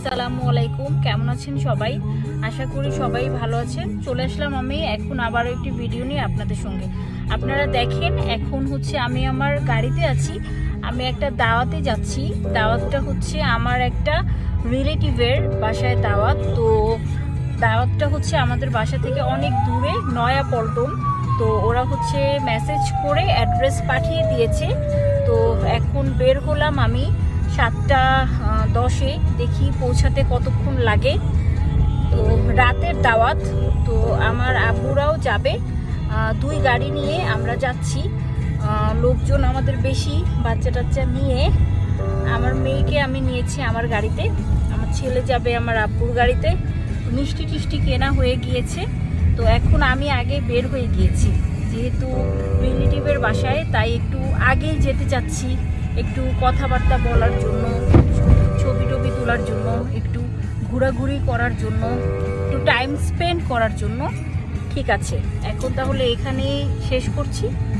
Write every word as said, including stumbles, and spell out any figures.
আসসালামু আলাইকুম, কেমন আছেন সবাই? আশা করি সবাই ভালো আছেন। চলে আসলাম আমি এখন আবার একটি ভিডিও নিয়ে আপনাদের সঙ্গে। আপনারা দেখেন এখন হচ্ছে আমি আমার গাড়িতে আছি, আমি একটা দাওয়াতে যাচ্ছি। দাওয়াতটা হচ্ছে আমার একটা রিলেটিভের বাসায় দাওয়াত। তো দাওয়াতটা হচ্ছে আমাদের বাসা থেকে অনেক দূরে, নয়া পল্টন। তো ওরা হচ্ছে মেসেজ করে অ্যাড্রেস পাঠিয়ে দিয়েছে। তো এখন বের হলাম আমি সাতটা দশে, দেখি পৌঁছাতে কতক্ষণ লাগে। তো রাতের দাওয়াত, তো আমার আব্বুরাও যাবে, দুই গাড়ি নিয়ে আমরা যাচ্ছি। লোকজন আমাদের বেশি, বাচ্চা টাচ্চা নিয়ে। আমার মেয়েকে আমি নিয়েছি আমার গাড়িতে, আমার ছেলে যাবে আমার আব্বুর গাড়িতে। মিষ্টি টিষ্টি কেনা হয়ে গিয়েছে। তো এখন আমি আগে বের হয়ে গিয়েছি, যেহেতু রিলেটিভের বাসায়, তাই একটু আগেই যেতে চাচ্ছি, একটু কথাবার্তা বলার জন্য, ছবি টবি তোলার জন্য, একটু ঘোরাঘুরি করার জন্য, একটু টাইম স্পেন্ড করার জন্য। ঠিক আছে, এখন তাহলে এখানেই শেষ করছি।